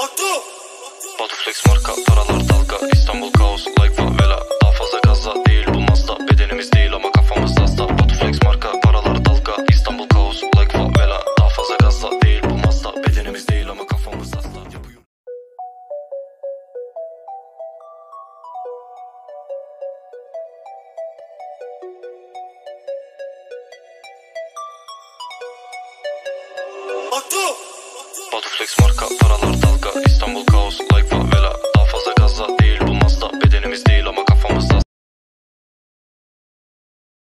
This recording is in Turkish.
Batuflex marka, paralar dalga. İstanbul kaos, like favela. Daha fazla gaza değil bu Mazda. Bedenimiz değil ama kafamız hasta. Batuflex marka, paralar dalga. İstanbul kaos, like favela. Daha fazla gaza değil bu Mazda. Bedenimiz değil ama kafamız hasta. Batuflex marka, paralar dalga. İstanbul kaos, like